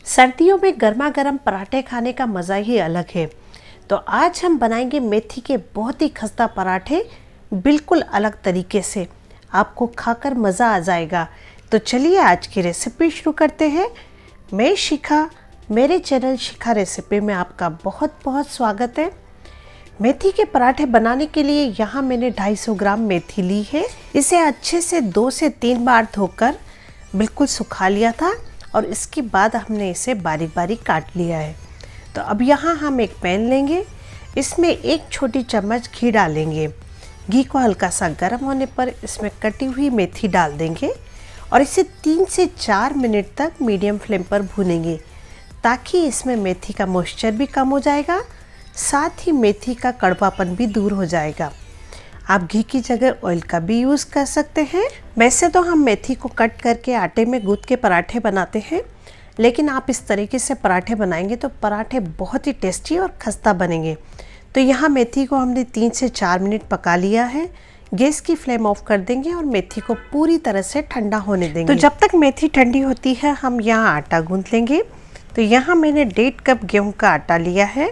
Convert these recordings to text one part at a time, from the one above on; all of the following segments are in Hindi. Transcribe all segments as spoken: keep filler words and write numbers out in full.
सर्दियों में गर्मा गर्म पराठे खाने का मज़ा ही अलग है। तो आज हम बनाएंगे मेथी के बहुत ही खस्ता पराठे, बिल्कुल अलग तरीके से। आपको खाकर मज़ा आ जाएगा। तो चलिए आज की रेसिपी शुरू करते हैं। मैं शिखा, मेरे चैनल शिखा रेसिपी में आपका बहुत बहुत स्वागत है। मेथी के पराठे बनाने के लिए यहाँ मैंने दो सौ पचास ग्राम मेथी ली है। इसे अच्छे से दो से तीन बार धोकर बिल्कुल सुखा लिया था और इसके बाद हमने इसे बारीक बारीक काट लिया है। तो अब यहाँ हम एक पैन लेंगे, इसमें एक छोटी चम्मच घी डालेंगे। घी को हल्का सा गर्म होने पर इसमें कटी हुई मेथी डाल देंगे और इसे तीन से चार मिनट तक मीडियम फ्लेम पर भूनेंगे, ताकि इसमें मेथी का मॉइस्चर भी कम हो जाएगा, साथ ही मेथी का कड़वापन भी दूर हो जाएगा। आप घी की जगह ऑयल का भी यूज़ कर सकते हैं। वैसे तो हम मेथी को कट करके आटे में गूंथ के पराठे बनाते हैं, लेकिन आप इस तरीके से पराठे बनाएंगे तो पराठे बहुत ही टेस्टी और खस्ता बनेंगे। तो यहाँ मेथी को हमने तीन से चार मिनट पका लिया है। गैस की फ्लेम ऑफ कर देंगे और मेथी को पूरी तरह से ठंडा होने देंगे। तो जब तक मेथी ठंडी होती है हम यहाँ आटा गूंथ लेंगे। तो यहाँ मैंने डेढ़ कप गेहूँ का आटा लिया है।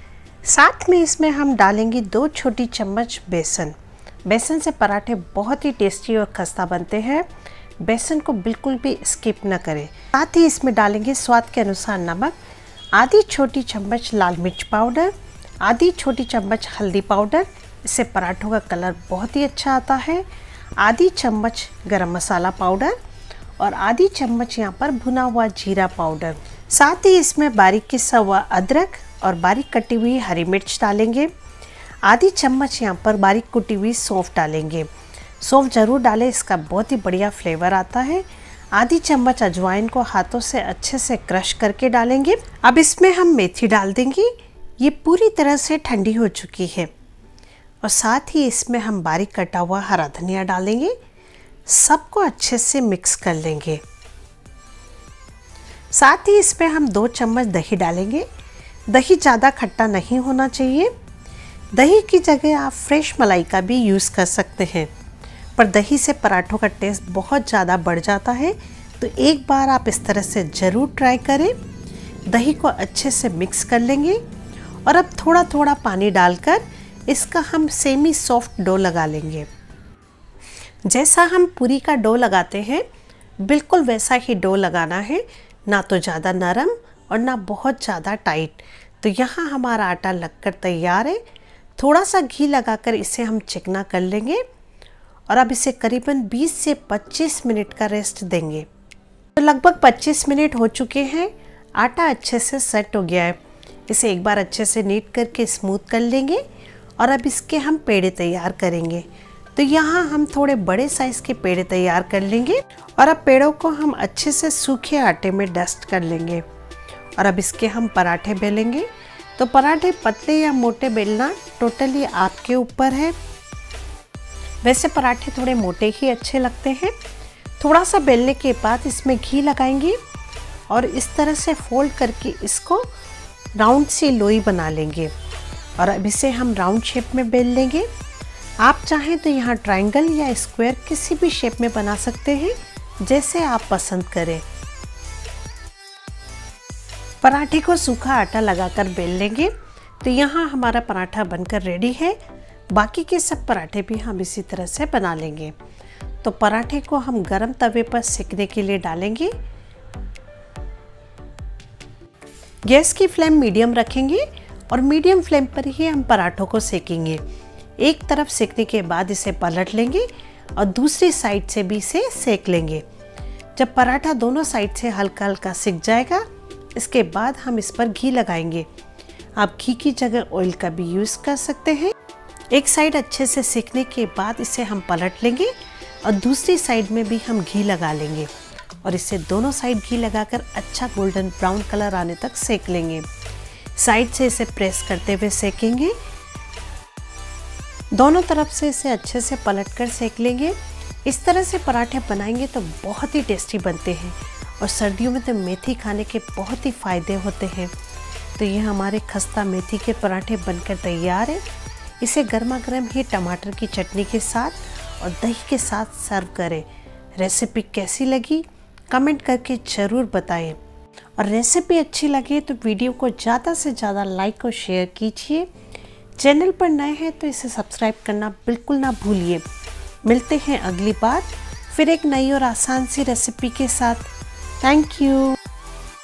साथ में इसमें हम डालेंगे दो छोटी चम्मच बेसन। बेसन से पराठे बहुत ही टेस्टी और खस्ता बनते हैं। बेसन को बिल्कुल भी स्किप न करें। साथ ही इसमें डालेंगे स्वाद के अनुसार नमक, आधी छोटी चम्मच लाल मिर्च पाउडर, आधी छोटी चम्मच हल्दी पाउडर, इससे पराठों का कलर बहुत ही अच्छा आता है, आधी चम्मच गरम मसाला पाउडर और आधी चम्मच यहाँ पर भुना हुआ जीरा पाउडर। साथ ही इसमें बारीक किसा हुआ अदरक और बारीक कटी हुई हरी मिर्च डालेंगे। आधी चम्मच यहाँ पर बारीक कुटी हुई सौंफ डालेंगे। सौंफ ज़रूर डालें, इसका बहुत ही बढ़िया फ्लेवर आता है। आधी चम्मच अजवाइन को हाथों से अच्छे से क्रश करके डालेंगे। अब इसमें हम मेथी डाल देंगे। ये पूरी तरह से ठंडी हो चुकी है और साथ ही इसमें हम बारीक कटा हुआ हरा धनिया डालेंगे। सबको अच्छे से मिक्स कर लेंगे। साथ ही इसमें हम दो चम्मच दही डालेंगे। दही ज़्यादा खट्टा नहीं होना चाहिए। दही की जगह आप फ्रेश मलाई का भी यूज़ कर सकते हैं, पर दही से पराठों का टेस्ट बहुत ज़्यादा बढ़ जाता है। तो एक बार आप इस तरह से ज़रूर ट्राई करें। दही को अच्छे से मिक्स कर लेंगे और अब थोड़ा थोड़ा पानी डालकर इसका हम सेमी सॉफ्ट डो लगा लेंगे। जैसा हम पूरी का डो लगाते हैं बिल्कुल वैसा ही डो लगाना है, ना तो ज़्यादा नरम और ना बहुत ज़्यादा टाइट। तो यहाँ हमारा आटा लगकर तैयार है। थोड़ा सा घी लगाकर इसे हम चिकना कर लेंगे और अब इसे करीबन बीस से पच्चीस मिनट का रेस्ट देंगे। तो लगभग पच्चीस मिनट हो चुके हैं। आटा अच्छे से सेट हो गया है। इसे एक बार अच्छे से नीट करके स्मूथ कर लेंगे और अब इसके हम पेड़े तैयार करेंगे। तो यहाँ हम थोड़े बड़े साइज़ के पेड़े तैयार कर लेंगे और अब पेड़ों को हम अच्छे से सूखे आटे में डस्ट कर लेंगे और अब इसके हम पराठे बेलेंगे। तो पराठे पतले या मोटे बेलना टोटली आपके ऊपर है। वैसे पराठे थोड़े मोटे ही अच्छे लगते हैं। थोड़ा सा बेलने के बाद इसमें घी लगाएंगे और इस तरह से फोल्ड करके इसको राउंड सी लोई बना लेंगे और अब इसे हम राउंड शेप में बेल लेंगे। आप चाहें तो यहाँ ट्रायंगल या स्क्वायर किसी भी शेप में बना सकते हैं, जैसे आप पसंद करें। पराठे को सूखा आटा लगाकर बेल लेंगे। तो यहाँ हमारा पराठा बनकर रेडी है। बाकी के सब पराठे भी हम इसी तरह से बना लेंगे। तो पराठे को हम गरम तवे पर सेकने के लिए डालेंगे। गैस की फ्लेम मीडियम रखेंगे और मीडियम फ्लेम पर ही हम पराठों को सेकेंगे। एक तरफ सेकने के बाद इसे पलट लेंगे और दूसरी साइड से भी इसे सेक लेंगे। जब पराठा दोनों साइड से हल्का हल्का सिक जाएगा, इसके बाद हम इस पर घी लगाएंगे। आप घी की जगह ऑयल का भी यूज़ कर सकते हैं। एक साइड अच्छे से सेकने के बाद इसे हम पलट लेंगे और दूसरी साइड में भी हम घी लगा लेंगे और इसे दोनों साइड घी लगाकर अच्छा गोल्डन ब्राउन कलर आने तक सेक लेंगे। साइड से इसे प्रेस करते हुए सेकेंगे। दोनों तरफ से इसे अच्छे से पलटकर सेक लेंगे। इस तरह से पराठे बनाएंगे तो बहुत ही टेस्टी बनते हैं और सर्दियों में तो मेथी खाने के बहुत ही फ़ायदे होते हैं। तो ये हमारे खस्ता मेथी के पराठे बनकर तैयार है। इसे गर्मा गर्म ही टमाटर की चटनी के साथ और दही के साथ सर्व करें। रेसिपी कैसी लगी कमेंट करके ज़रूर बताएं और रेसिपी अच्छी लगे तो वीडियो को ज़्यादा से ज़्यादा लाइक और शेयर कीजिए। चैनल पर नए हैं तो इसे सब्सक्राइब करना बिल्कुल ना भूलिए। मिलते हैं अगली बार फिर एक नई और आसान सी रेसिपी के साथ। Thank you.